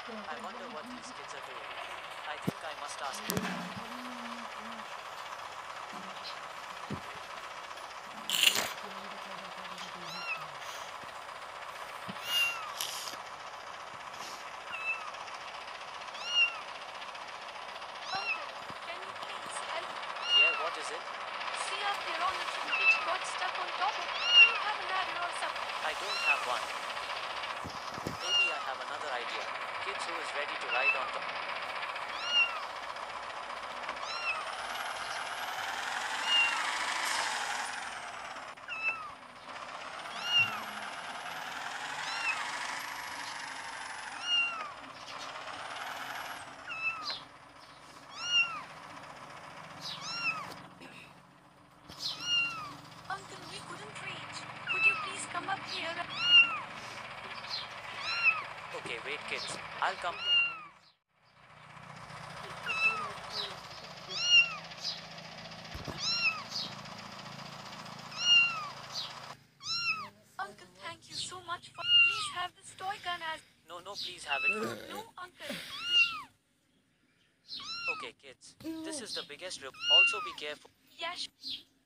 I wonder what these kids are doing. I think I must ask them. Uncle, can you please help? Yeah, what is it? See up there on the tree which got stuck on top of. Do you have a ladder or something? I don't have one. Maybe I have another idea. Kids who is ready to ride on top. Uncle, we couldn't reach. Could you please come up here? Okay, wait kids. I'll come. Uncle, thank you so much for. Please have this toy gun as. No, no, please have it. No, uncle. Okay, kids. This is the biggest rip. Also be careful. Yes.